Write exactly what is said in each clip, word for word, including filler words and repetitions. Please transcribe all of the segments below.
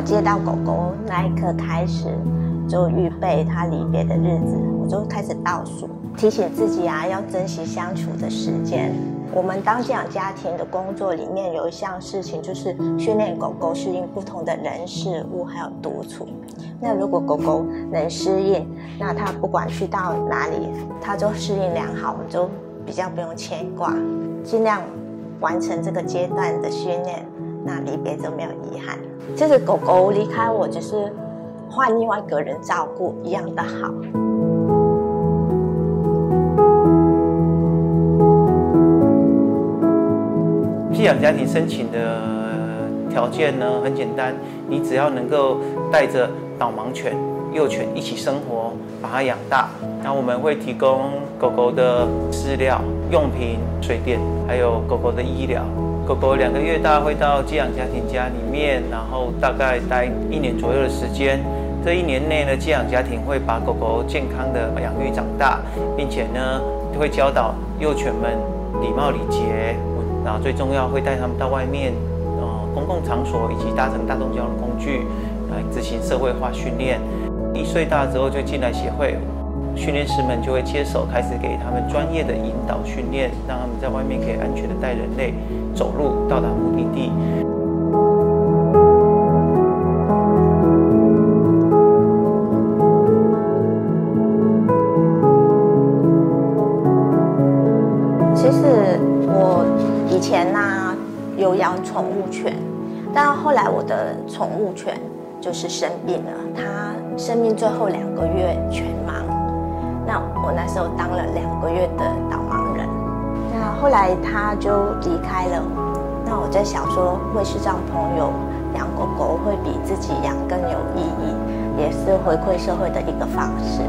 接到狗狗那一刻开始，就预备它离别的日子，我就开始倒数，提醒自己啊，要珍惜相处的时间。我们当寄养家庭的工作里面有一项事情，就是训练狗狗适应不同的人事物，还有独处。那如果狗狗能适应，那它不管去到哪里，它就适应良好，我们就比较不用牵挂，尽量完成这个阶段的训练，那离别就没有遗憾。其实狗狗离开我，就是换另外一个人照顾一样的好。 寄养家庭申请的条件呢很简单，你只要能够带着导盲犬、幼犬一起生活，把它养大。那我们会提供狗狗的饲料、用品、水电，还有狗狗的医疗。狗狗两个月大会到寄养家庭家里面，然后大概待一年左右的时间。这一年内呢，寄养家庭会把狗狗健康的养育长大，并且呢会教导幼犬们礼貌礼节。然后最重要会带他们到外面，呃，公共场所以及搭乘大众交通工具来执行社会化训练。一岁大之后就进来协会，训练师们就会接手，开始给他们专业的引导训练，让他们在外面可以安全的带人类走路到达目的地。 其实我以前呢、啊、有养宠物犬，但后来我的宠物犬就是生病了，它生命最后两个月全盲。那我那时候当了两个月的导盲人，那后来它就离开了。那我在想说，为视障朋友养狗狗会比自己养更有意义，也是回馈社会的一个方式。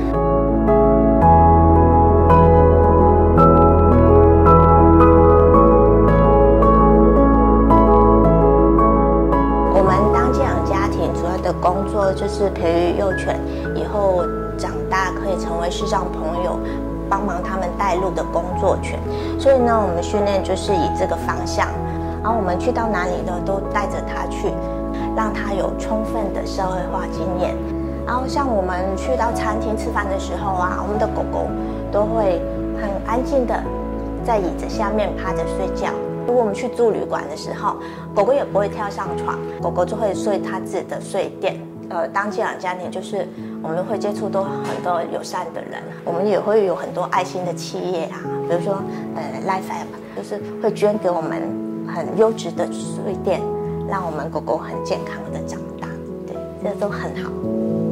的工作就是培育幼犬以后长大可以成为视障朋友，帮忙他们带路的工作犬。所以呢，我们训练就是以这个方向，然后我们去到哪里呢，都带着它去，让它有充分的社会化经验。然后像我们去到餐厅吃饭的时候啊，我们的狗狗都会很安静的在椅子下面趴着睡觉。如果我们去住旅馆的时候，狗狗也不会跳上床，狗狗就会睡它自己的睡垫。呃，当寄养家庭就是我们会接触到很多友善的人，我们也会有很多爱心的企业啊，比如说呃 Life App， 就是会捐给我们很优质的睡垫，让我们狗狗很健康的长大，对，这都很好。